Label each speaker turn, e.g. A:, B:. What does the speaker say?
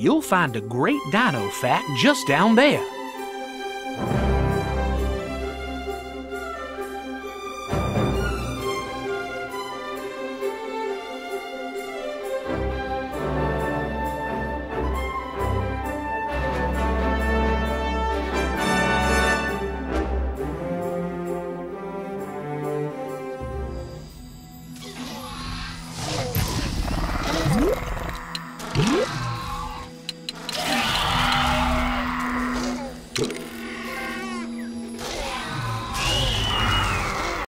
A: you'll find a great dino fact just down there.